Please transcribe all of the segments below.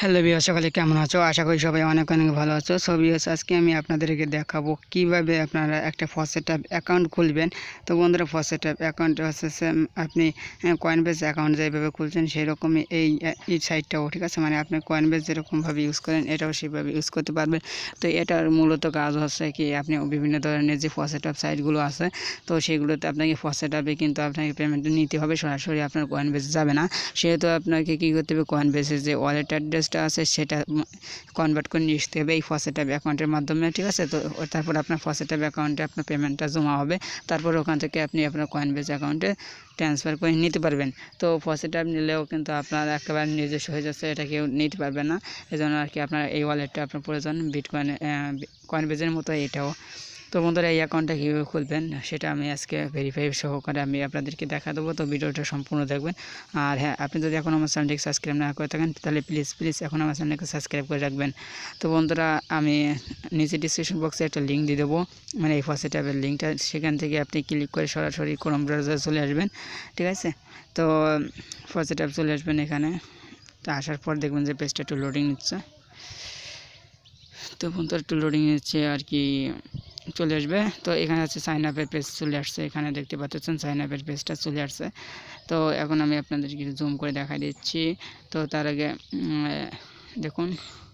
Hello viewers, সকলে কেমন আছো? আশা করি সবাই অনেক অনেক ভালো আছো। সো ভিউয়ার্স, আজকে আমি আপনাদেরকে দেখাবো কিভাবে আপনারা একটা ফসেট অ্যাপ অ্যাকাউন্ট খুলবেন। তো বন্ধুরা, ফসেট অ্যাপ অ্যাকাউন্ট হচ্ছে আপনি কয়েনবেস অ্যাকাউন্ট যেভাবে খুলছেন সেই রকমই এই সাইটটাও, ঠিক আছে? মানে আপনি কয়েনবেস যেরকমভাবে ইউজ করেন এটাও সেইভাবে ইউজ করতে পারবেন। তো এটার মূলত কাজ হচ্ছে কি, আপনি বিভিন্ন ধরনের যে ফসেট অ্যাপ সাইটগুলো আছে, তো সেগুলোতে আপনাকে ফসেট অ্যাপে কিন্তু আপনাকে পেমেন্ট নিতে হবে, সরাসরি আপনার কয়েনবেসে যাবে না। সেহেতু আপনাকে কী করতে হবে, কয়েনবেসের যে ওয়ালেট অ্যাড্রেসটা আছে সেটা কনভার্ট করে নিয়ে আসতে হবে এই ফসেট অ্যাপ অ্যাকাউন্টের মাধ্যমে, ঠিক আছে? তো তারপর আপনার ফসেট অ্যাপ অ্যাকাউন্টে আপনার পেমেন্টটা জমা হবে। তারপর ওখান থেকে আপনি আপনার কয়েনবেস অ্যাকাউন্টে ট্রান্সফার করে নিতে পারবেন। তো ফসেট অ্যাপ নিলেও কিন্তু আপনার একেবারে নিজস্ব হয়ে যাচ্ছে, এটা কেউ নিতে পারবে না। এজন্য আর কি আপনার এই ওয়ালেটটা আপনার প্রয়োজন। কয়েনবেসের মতো এটাও। তো বন্ধুরা, এই অ্যাকাউন্টটা কীভাবে খুলবেন সেটা আমি আজকে ভেরিফাই সহকারে আমি আপনাদেরকে দেখা দেবো। তো ভিডিওটা সম্পূর্ণ দেখবেন। আর হ্যাঁ, আপনি যদি এখন আমার চ্যানেলটিকে সাবস্ক্রাইব না করে থাকেন তাহলে প্লিজ এখন আমার চ্যানেলকে সাবস্ক্রাইব করে রাখবেন। তো বন্ধুরা, আমি নিচে ডিসক্রিপশন বক্সে একটা লিঙ্ক দিয়ে দেবো, মানে এই ফসেট অ্যাপের লিঙ্কটা। সেখান থেকে আপনি ক্লিক করে সরাসরি ক্রোম ব্রাউজারে চলে আসবেন, ঠিক আছে? তো ফসেট অ্যাপ চলে আসবেন এখানে। তো আসার পর দেখবেন যে পেজটা একটু লোডিং নিচ্ছে। তো বন্ধুরা, একটু লোডিং নিচ্ছে আর কি, চলে আসবে। তো এখানে হচ্ছে সাইন আপের পেজ চলে আসছে, এখানে দেখতে পাচ্ছেন সাইন আপের পেজটা চলে আসছে। তো এখন আমি আপনাদেরকে জুম করে দেখা দিচ্ছি। তো তার আগে দেখুন,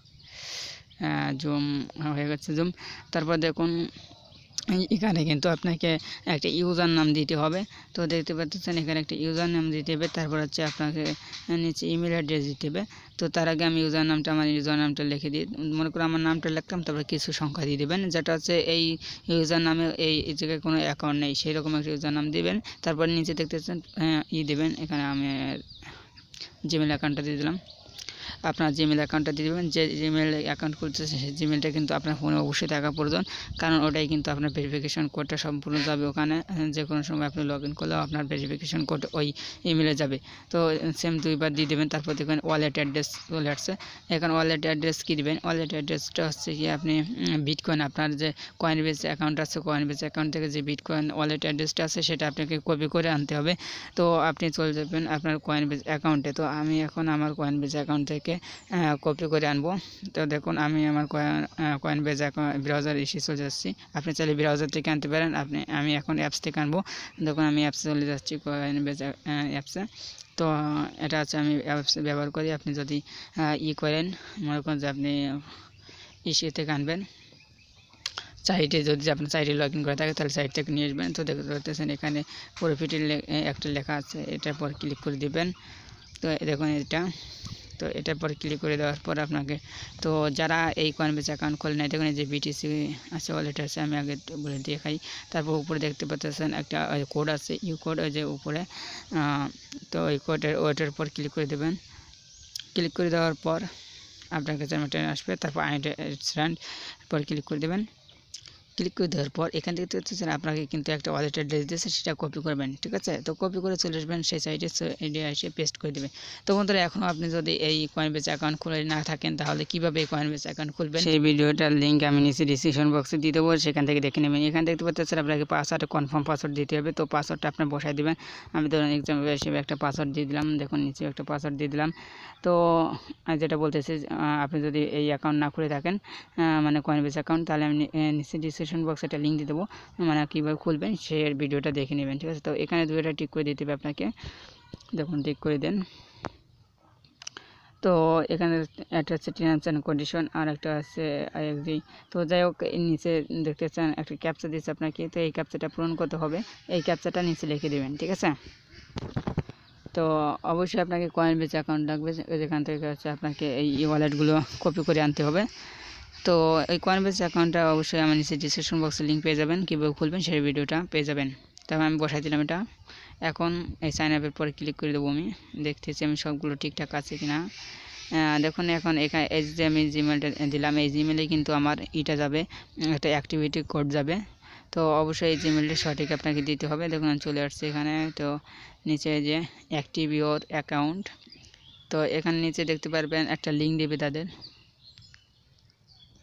জুম হয়ে গেছে জুম। তারপর দেখুন এখানে কিন্তু আপনাকে একটা ইউজার নাম দিতে হবে। তো দেখতে পাচ্ছেন এখানে একটা ইউজার নাম দিতে হবে। তারপর হচ্ছে আপনাকে নিচে ইমেল অ্যাড্রেস দিতে হবে। তো তার আগে আমি আমার ইউজার নামটা লিখে দিই। মনে করো আমার নামটা লিখলাম, তারপরে কিছু সংখ্যা দিয়ে দেবেন, যেটা হচ্ছে এই ইউজার নামে এই জায়গায় কোনো অ্যাকাউন্ট নেই সেই রকম একটা ইউজার নাম দিবেন। তারপর নিচে দেখতেছেন দেবেন, এখানে আমি জিমেল অ্যাকাউন্টটা দিয়ে দিলাম। আপনার জিমেল অ্যাকাউন্টটা দিয়ে দেবেন। যে জিমেল অ্যাকাউন্ট খুলতেছে সেই জিমেলটা কিন্তু আপনার ফোনে অবশ্যই থাকা প্রয়োজন, কারণ ওটাই কিন্তু আপনার ভেরিফিকেশন কোডটা সম্পূর্ণ যাবে ওখানে। যে কোনো সময় আপনি লগ ইন করলেও আপনার ভেরিফিকেশন কোড ওই ইমেলে যাবে। তো সেম দুইবার দিয়ে দেবেন। তারপর দেখবেন ওয়ালেট অ্যাড্রেস চলে আসছে। এখন ওয়ালেট অ্যাড্রেস কী দেবেন? ওয়ালেট অ্যাড্রেসটা হচ্ছে কি, আপনি বিটকয়েন, আপনার যে কয়েনবেস অ্যাকাউন্ট আছে, কয়েনবেস অ্যাকাউন্ট থেকে যে বিটকয়েন ওয়ালেট অ্যাড্রেসটা আছে সেটা আপনাকে কপি করে আনতে হবে। তো আপনি চলে যাবেন আপনার কয়েনবেস অ্যাকাউন্টে। তো আমি এখন আমার কয়েনবেস অ্যাকাউন্ট থেকে কপি করে আনবো। তো দেখুন, আমি আমার কয়েনবেস ব্রাউজার এসে চলে যাচ্ছি। আপনি চাইলে ব্রাউজার থেকে আনতে পারেন, আমি এখন অ্যাপস থেকে আনবো। দেখুন, আমি অ্যাপসে চলে যাচ্ছি, কয়েনবেস অ্যাপসে। তো এটা হচ্ছে আমি অ্যাপস ব্যবহার করি। আপনি যদি করেন, মনে করেন যে আপনি ইসে থেকে আনবেন, সাইটে যদি আপনার সাইটে লগ ইন করা থাকে তাহলে সাইট থেকে নিয়ে আসবেন। তো দেখতে পাচ্ছেন এখানে প্রফিটের একটা লেখা আছে, এটার পর ক্লিক করে দেবেন। তো দেখুন এটা, তো এটার পর ক্লিক করে দেওয়ার পর আপনাকে, তো যারা এই কয়েনবেস অ্যাকাউন্ট খোলে না, দেখুন এই যে বিটিসি আছে, ওয়ালেট আছে, আমি আগে বলে দেখাই। তারপর উপরে দেখতে পাচ্ছেন একটা কোড আছে, ইউ কোড, ওই যে উপরে। তো ওই ওইটার পর ক্লিক করে দেবেন। ক্লিক করে দেওয়ার পর আপনার কাছে আসবে। তারপর পর ক্লিক করে দেবেন। ক্লিক করে দেওয়ার পর এখান থেকে দেখতেছেন আপনাকে কিন্তু একটা ওয়ালেট অ্যাড্রেস দিয়েছে, সেটা কপি করবেন, ঠিক আছে? তো কপি করে চলে আসবেন সেই সাইটে, এসে পেস্ট করে দেবেন। তো বন্ধুরা, এখনও আপনি যদি এই কয়েনবেস অ্যাকাউন্ট খুলে না থাকেন তাহলে কীভাবে এই কয়েনবেস অ্যাকাউন্ট খুলবেন সেই ভিডিওটার লিঙ্ক আমি নিচে ডিসক্রিপশন বক্সে দিয়ে দেবো, সেখান থেকে দেখে নেবেন। এখানে দেখতে পাচ্ছেন আপনাকে পাসওয়ার্ড, কনফার্ম পাসওয়ার্ড দিতে হবে। তো পাসওয়ার্ডটা আপনি বসাই দেবেন। আমি ধরুন এক্সাম্পল হিসেবে একটা পাসওয়ার্ড দিয়ে দিলাম। দেখুন নিচে একটা পাসওয়ার্ড দিয়ে দিলাম। তো যেটা বলতেছি, আপনি যদি এই অ্যাকাউন্ট না খুলে থাকেন, মানে কয়েনবেস অ্যাকাউন্ট, তাহলে আমি নিচে ডিসক্রিপশন বক্সে একটা লিঙ্ক দিয়ে দেবো, মানে কীভাবে খুলবেন সেই ভিডিওটা দেখে নেবেন, ঠিক আছে? তো এখানে দুইটা টিক করে দিতে হবে আপনাকে। দেখুন, টিক করে দেন। তো এখানে একটা হচ্ছে টার্মস অ্যান্ড কন্ডিশন, আর একটা আছে আই এগ্রি। তো যাই হোক, নিচে দেখতে চান একটা ক্যাপচা দিচ্ছে আপনাকে, তো এই ক্যাপচাটা পূরণ করতে হবে। এই ক্যাপচাটা নিচে লিখে দেবেন, ঠিক আছে? তো অবশ্যই আপনাকে কয়েনবেস অ্যাকাউন্ট লাগবে, যেখান থেকে হচ্ছে আপনাকে এই ওয়ালেটগুলো কপি করে আনতে হবে। তো এই কয়েনবেস অ্যাকাউন্টটা অবশ্যই আমার নিচে ডিসক্রিপশন বক্সে লিঙ্ক পেয়ে যাবেন, কীভাবে খুলবেন সেই ভিডিওটা পেয়ে যাবেন। তারপর আমি বসাই দিলাম এটা। এখন এই সাইন আপের পরে ক্লিক করে দেবো। আমি দেখতেছি আমি সবগুলো ঠিকঠাক আছে কি না। দেখুন, এখন এখানে এই যে আমি জিমেলটা দিলাম, এই জিমেলে কিন্তু আমার যাবে, একটা অ্যাক্টিভিটি কোড যাবে। তো অবশ্যই এই জিমেলটা সঠিক আপনাকে দিতে হবে। দেখুন চলে আসছে এখানে। তো নিচে যে অ্যাক্টিভ ইওর অ্যাকাউন্ট, তো এখানে নিচে দেখতে পারবেন একটা লিঙ্ক দেবে তাদের।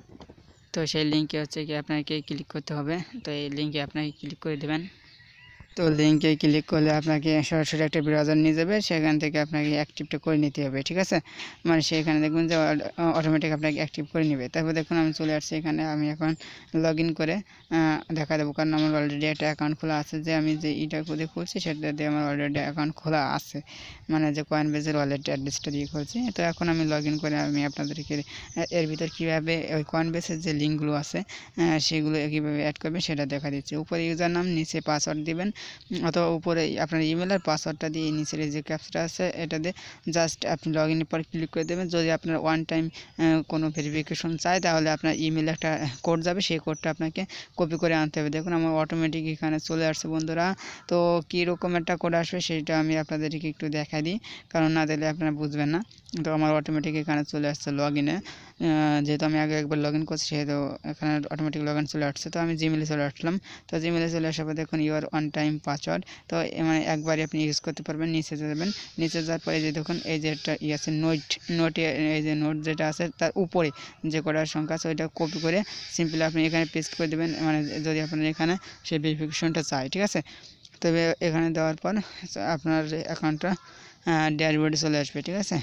তো সেই লিঙ্কে হচ্ছে কি আপনাকে ক্লিক করতে হবে। তো এই লিঙ্কে আপনাকে ক্লিক করে দেবেন। তো লিঙ্কে ক্লিক করলে আপনাকে সরাসরি একটা ব্রাউজার নিয়ে যাবে, সেখান থেকে আপনাকে অ্যাক্টিভটা করে নিতে হবে, ঠিক আছে। মানে সেখানে দেখবেন যে অটোমেটিক আপনাকে অ্যাক্টিভ করে নেবে। তারপর দেখুন আমি চলে আসছি এখানে, আমি এখন লগ ইন করে দেখা দেবো, কারণ আমার অলরেডি একটা অ্যাকাউন্ট খোলা আছে। যে আমি যে ইটা করে খুলছি সেটা দিয়ে আমার অলরেডি অ্যাকাউন্ট খোলা আছে, মানে যে কয়েনবেজের ওয়ালেট অ্যাড্রেসটা দিয়ে খুলছি। তো এখন আমি লগ ইন করে আমি আপনাদেরকে এর ভিতর কীভাবে ওই কয়েনবেজের যে লিঙ্কগুলো আছে সেগুলো কীভাবে অ্যাড করবেন সেটা দেখা দিচ্ছি। উপরে ইউজার নাম, নিচে পাসওয়ার্ড দিবেন, অথবা উপরে আপনার ইমেল আর পাসওয়ার্ডটা দিয়ে নিচের যে ক্যাপচাটা আছে এটা দিয়ে জাস্ট আপনি লগ ইনের পর ক্লিক করে দেবেন। যদি আপনার ওয়ান টাইম কোনো ভেরিফিকেশন চাই তাহলে আপনার ইমেলে একটা কোড যাবে, সেই কোডটা আপনাকে কপি করে আনতে হবে। দেখুন আমার অটোমেটিক এখানে চলে আসছে বন্ধুরা। তো কীরকম একটা কোড আসবে সেটা আমি আপনাদেরকে একটু দেখাই দিই, কারণ না দিলে আপনারা বুঝবেন না। তো আমার অটোমেটিক এখানে চলে আসছে লগ ইনে, যেহেতু আমি আগে একবার লগ ইন করছি সেহেতু এখানে অটোমেটিক লগ ইন চলে আসছে। তো আমি জিমেলে চলে আসলাম। তো জিমেলে চলে আসার পর দেখুন ইউর ওয়ান টাইম পাসওয়ার্ড, তো মানে একবারই আপনি ইউজ করতে পারবেন। নিচে যাবেন, নিচে যাওয়ার পরে যে দেখুন এই যে একটা আছে নোটে, এই যে নোট যেটা আছে তার উপরে যে কটার সংখ্যা আছে ওইটা কপি করে সিম্পলি আপনি এখানে পেস্ট করে দেবেন, মানে যদি আপনার এখানে সেই ভেরিফিকেশনটা চাই, ঠিক আছে। তবে এখানে দেওয়ার পর আপনার অ্যাকাউন্টটা ড্যাশবোর্ডে চলে আসবে, ঠিক আছে।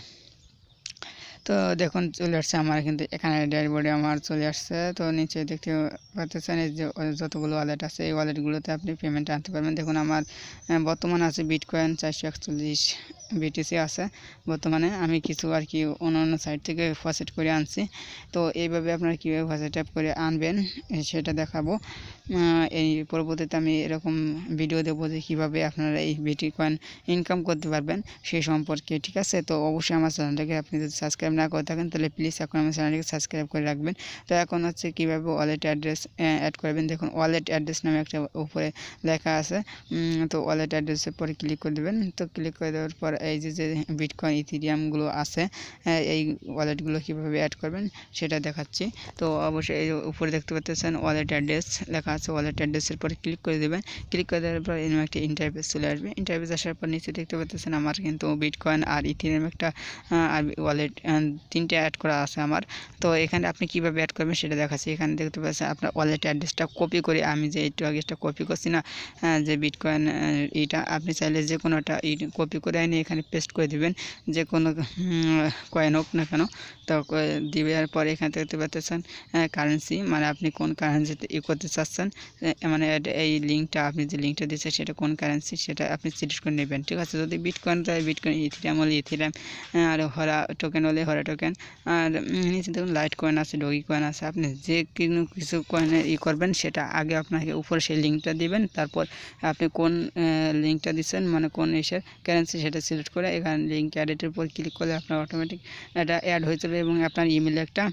তো দেখুন চলে আসছে আমার, কিন্তু এখানে ড্যাশবোর্ডে আমার চলে আসছে। তো নিচে দেখতে পাচ্ছেন এই যে যতগুলো ওয়ালেট আছে এই ওয়ালেটগুলোতে আপনি পেমেন্ট আনতে পারবেন। দেখুন আমার বর্তমানে আছে বিটকয়েন 441 বিটিসি আছে বর্তমানে। আমি কিছু আর কি অন্য সাইট থেকে ফসেট করে আনছি। তো এইভাবে আপনারা কীভাবে ফসেট অ্যাপ করে আনবেন সেটা দেখাবো। এই পরবর্তীতে আমি এরকম ভিডিও দেবো যে কীভাবে আপনারা এই বিটকয়েন ইনকাম করতে পারবেন সেই সম্পর্কে, ঠিক আছে। তো অবশ্যই আমার চ্যানেলটাকে আপনি যদি সাবস্ক্রাইব না করে থাকেন তাহলে প্লিজ এখন আমার চ্যানেলটাকে সাবস্ক্রাইব করে রাখবেন। তো এখন হচ্ছে কীভাবে ওয়ালেট অ্যাড্রেস অ্যাড করবেন। দেখুন ওয়ালেট অ্যাড্রেস নামে একটা উপরে লেখা আছে, তো ওয়ালেট অ্যাড্রেসের পরে ক্লিক করে দেবেন। তো ক্লিক করে দেওয়ার পর এই যে বিটকয়েন ইথেরিয়ামগুলো আছে এই ওয়ালেটগুলো কীভাবে অ্যাড করবেন সেটা দেখাচ্ছি। তো অবশ্যই এই উপরে দেখতে পাচ্ছেন ওয়ালেট অ্যাড্রেস লেখা আছে, ওয়ালেট অ্যাড্রেসের পরে ক্লিক করে দেবেন। ক্লিক করে দেওয়ার পর এরকম একটা ইন্টারফেস চলে আসবে। ইন্টারফেস আসার পর নিচে দেখতে পাচ্ছেন আমার কিন্তু বিটকয়েন আর ইথেরিয়াম একটা আর ওয়ালেট তিনটে অ্যাড করা আছে আমার। তো এখানে আপনি কীভাবে অ্যাড করবেন সেটা দেখাচ্ছি। এখানে দেখতে পাচ্ছেন আপনার ওয়ালেট অ্যাড্রেসটা কপি করে, আমি যে একটু আগে কপি করছি না যে বিটকয়েন এইটা, আপনি চাইলে যে কোনোটা কপি করে এনে এখানে পেস্ট করে দেবেন, যে কোনো কয়েন হোক না কেন। তো দেওয়ার পরে এখানে দেখতে পাচ্ছেন কারেন্সি, মানে আপনি কোন কারেন্সিতে করতে চাচ্ছেন, মানে এই লিঙ্কটা আপনি যে লিঙ্কটা দিচ্ছেন সেটা কোন কারেন্সি সেটা আপনি সিলেক্ট করে নেবেন, ঠিক আছে। যদি বিটকয়েন চাই বিটকয়েন, ইথেরিয়াম হলে ইথেরিয়াম, আর হরা টোকেন হলে হরা টোকেন, আর নিচে দেখুন লাইট কয়েন আছে, ডগি কয়েন আছে। আপনি যে কোনো কিছু কয়েনে করবেন সেটা আগে আপনাকে উপরে সেই লিঙ্কটা দিবেন, তারপর আপনি কোন লিঙ্কটা দিচ্ছেন মানে কোন এসের কারেন্সি সেটা সিলেক্ট করে এখানে লিঙ্ক অ্যাডের উপর ক্লিক করলে আপনার অটোমেটিক এটা অ্যাড হয়ে যাবে এবং আপনার ইমেলে একটা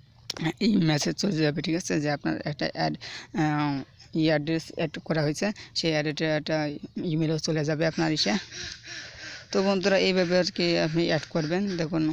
মেসেজ চলে যাবে, ঠিক আছে, যে আপনার একটা অ্যাড্রেস অ্যাড করা হয়েছে, সেই অ্যাড্রেসটা একটা ইমেলও চলে যাবে আপনার ইসে। তো বন্ধুরা এইভাবে আর কি আপনি অ্যাড করবেন। দেখুন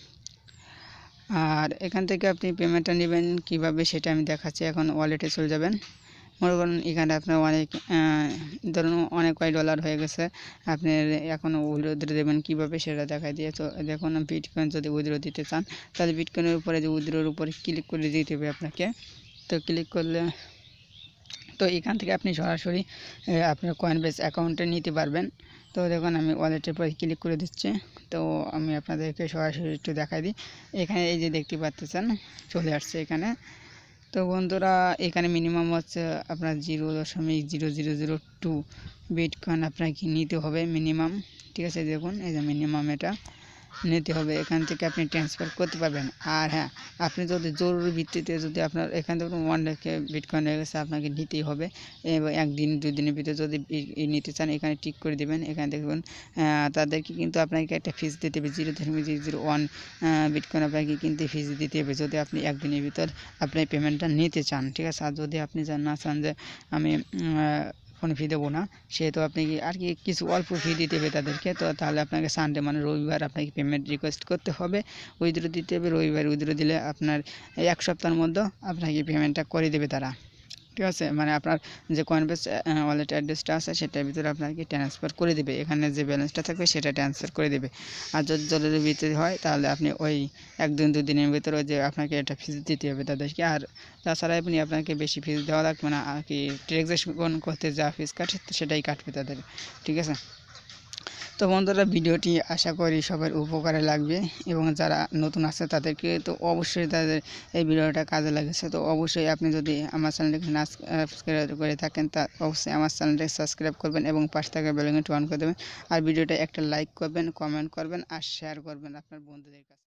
আর এখান থেকে আপনি পেমেন্টটা নেবেন কীভাবে সেটা আমি দেখাচ্ছি। এখন ওয়ালেটে চলে যাবেন। মনে করুন এখানে আপনার অনেক ধরুন অনেক কয় ডলার হয়ে গেছে, আপনি এখন উইথড্র দেবেন কীভাবে সেটা দেখাই দিয়ে। তো দেখুন বিটকয়েন যদি উইথড্র দিতে চান তাহলে বিটকয়েনের উপরে যে উইথড্রর উপরে ক্লিক করে দিতে হবে আপনাকে। তো ক্লিক করলে তো এখান থেকে আপনি সরাসরি আপনার কয়েনবেস অ্যাকাউন্টে নিতে পারবেন। তো দেখুন আমি ওয়ালেটের পরে ক্লিক করে দিচ্ছি। তো আমি আপনাদেরকে সরাসরি একটু দেখাই দিই। এখানে এই যে দেখতে পাচ্ছেন চলে আসছে এখানে। তো বন্ধুরা এখানে মিনিমাম হচ্ছে আপনার 0.0002 বিটকয়েন আপনাকে নিতে হবে মিনিমাম, ঠিক আছে। দেখুন এই যে মিনিমাম এটা নিতে হবে, এখান থেকে আপনি ট্রান্সফার করতে পারবেন। আর হ্যাঁ, আপনি যদি জরুরি ভিত্তিতে যদি আপনার এখান থেকে 1 লাখ বিটকয়েন হয়ে গেছে আপনাকে নিতেই হবে, এবং একদিন 2 দিনের ভিতরে যদি নিতে চান এখানে টিক করে দেবেন। এখানে দেখুন তাদেরকে কিন্তু আপনাকে একটা ফিস দিতে হবে 0.001 বিটকয়েন আপনাকে কিন্তু ফিস দিতে হবে যদি আপনি একদিনের ভিতর আপনি পেমেন্টটা নিতে চান, ঠিক আছে। আর যদি আপনি না চান যে আমি কোনো ফি দেবো না, সেহেতু আপনি আর কি কিছু অল্প ফি দিতে হবে তাদেরকে। তো তাহলে আপনাকে সানডে মানে রবিবার আপনাকে পেমেন্ট রিকোয়েস্ট করতে হবে, উইথড্র দিতে হবে। রবিবার উইথড্র দিলে আপনার 1 সপ্তাহের মধ্যে আপনাকে পেমেন্টটা করে দেবে তারা। ঠিক আছে, মানে আপনার যে কয়েনবেস ওয়ালেট অ্যাড্রেসটা আছে সেটার ভিতরে আপনাকে ট্রান্সফার করে দেবে, এখানে যে ব্যালেন্সটা থাকবে সেটা ট্রান্সফার করে দেবে। আর যদি জরুরি ভিত্তিতে হয় তাহলে আপনি ওই 1 দিন 2 দিনের ভিতরে যে আপনাকে এটা ফিস দিতে হবে তাদেরকে। আর তাছাড়া আপনাকে বেশি ফিস দেওয়া লাগবে না, আর কি ট্রানজ্যাকশন করতে যা ফিস কাটে সেটাই কাটবে তাদের। ঠিক আছে, তো বন্ধুরা ভিডিওটি আশা করি সবার উপকারে লাগবে, এবং যারা নতুন আছে তাদেরকে তো অবশ্যই তাদের এই ভিডিওটা কাজে লাগেছে। তো অবশ্যই আপনি যদি আমার চ্যানেলটাকে না সাবস্ক্রাইব করে থাকেন তা অবশ্যই আমার চ্যানেলটাকে সাবস্ক্রাইব করবেন এবং পাশে থাকা বেল আইকনটি অন করে দেবেন। আর ভিডিওটা একটা লাইক করবেন, কমেন্ট করবেন আর শেয়ার করবেন আপনার বন্ধুদের কাছে।